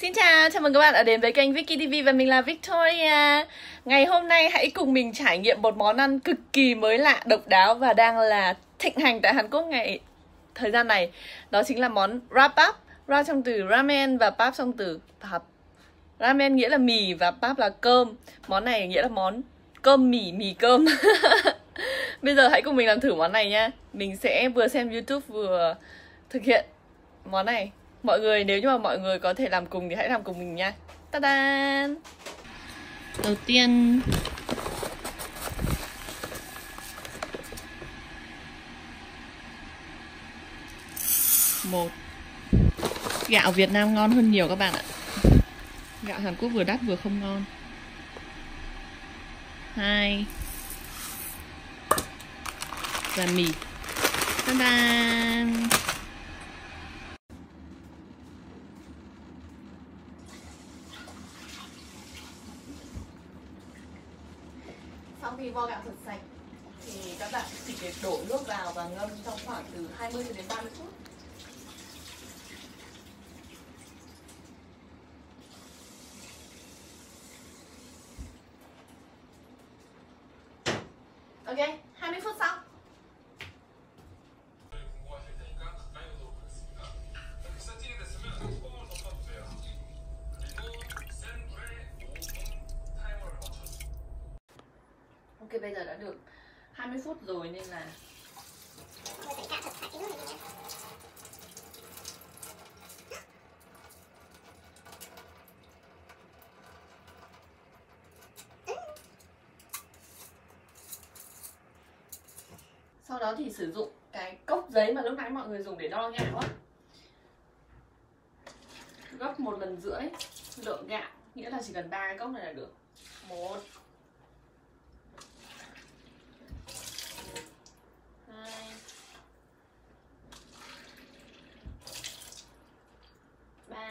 Xin chào, chào mừng các bạn đã đến với kênh Vicky TV và mình là Victoria. Ngày hôm nay hãy cùng mình trải nghiệm một món ăn cực kỳ mới lạ, độc đáo và đang là thịnh hành tại Hàn Quốc thời gian này. Đó chính là món Rapap. Ra trong từ ramen và pap trong từ pap. Ramen nghĩa là mì và pap là cơm. Món này nghĩa là món cơm mì, mì cơm. Bây giờ hãy cùng mình làm thử món này nha. Mình sẽ vừa xem YouTube vừa thực hiện món này. Mọi người, nếu như mà mọi người có thể làm cùng thì hãy làm cùng mình nha. Ta-da! Đầu tiên một, gạo Việt Nam ngon hơn nhiều các bạn ạ. Gạo Hàn Quốc vừa đắt vừa không ngon. 2 là mì. Ta-da! Sau khi vo gạo thật sạch thì các bạn chỉ việc đổ nước vào và ngâm trong khoảng từ 20 đến 30 phút. Ok, 20 phút sau. Ok, bây giờ đã được 20 phút rồi nên là sau đó thì sử dụng cái cốc giấy mà lúc nãy mọi người dùng để đo gạo á, gấp 1,5 lần lượng gạo, nghĩa là chỉ cần 3 cái cốc này là được. 1 2 3.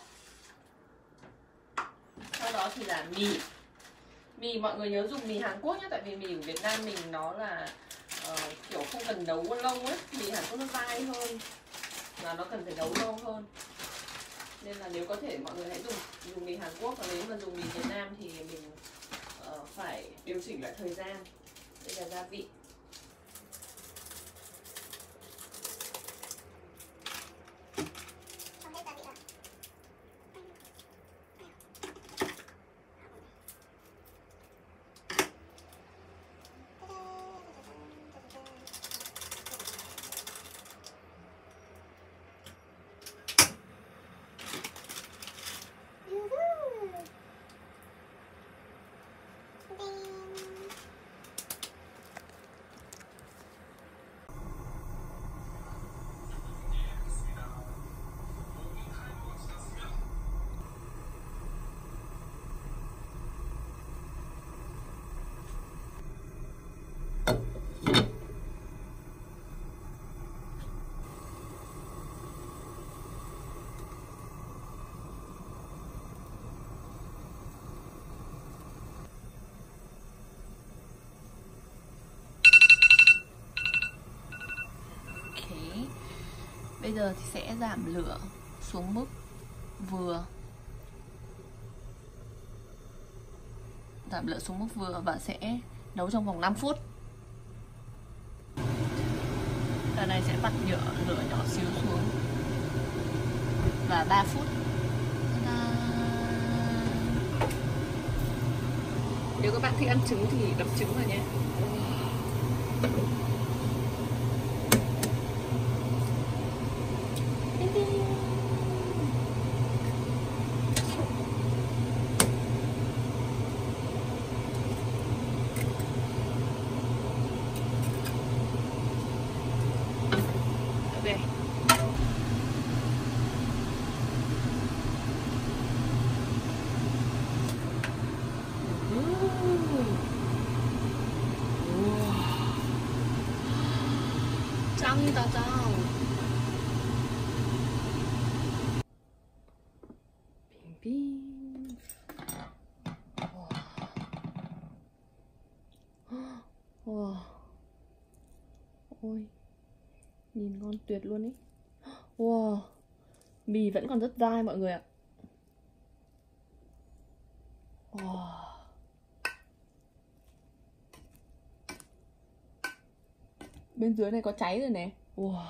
Sau đó thì là mì. Mì mọi người nhớ dùng mì Hàn Quốc nhé, tại vì mì của Việt Nam mình nó là kiểu không cần nấu lâu ấy. Mì Hàn Quốc nó dai hơn và nó cần phải nấu lâu hơn, nên là nếu có thể mọi người hãy dùng mì Hàn Quốc, và nếu mà dùng mì Việt Nam thì mình phải điều chỉnh lại thời gian. Đây là gia vị. Bây giờ thì sẽ giảm lửa xuống mức vừa. Giảm lửa xuống mức vừa và sẽ nấu trong vòng 5 phút. Giờ này sẽ bật lửa nhỏ xíu xuống và 3 phút. Nếu các bạn thích ăn trứng thì đập trứng vào nhé. Đây. 짱이다 짱. 빙빙. Wow. Ôi, nhìn ngon tuyệt luôn ý. Wow, mì vẫn còn rất dai mọi người ạ. Wow. Bên dưới này có cháy rồi nè. Wow.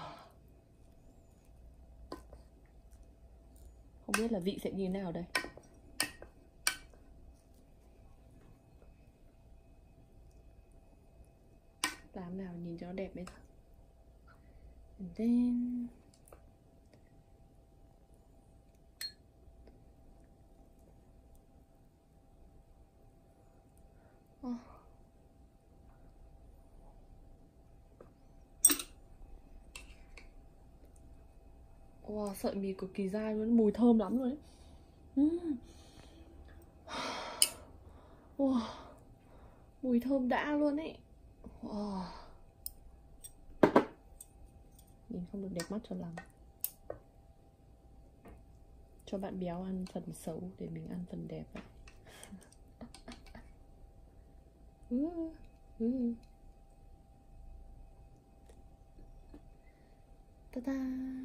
Không biết là vị sẽ như thế nào đây. Làm nào nhìn cho nó đẹp bây giờ. And then wow, sợi mì cực kỳ dai luôn, mùi thơm lắm rồi đấy. Wow, mùi thơm đã luôn ấy. Wow. Nhìn không được đẹp mắt cho lắm. Cho bạn béo ăn phần xấu để mình ăn phần đẹp vậy. Ta-da.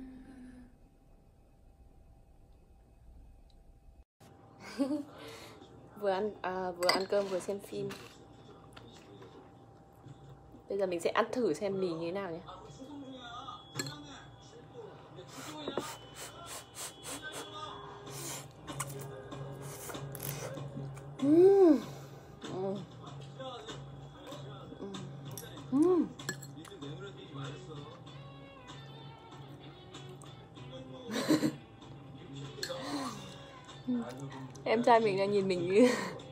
vừa ăn cơm vừa xem phim. Bây giờ mình sẽ ăn thử xem mì như thế nào nhé. Em trai mình đang nhìn mình như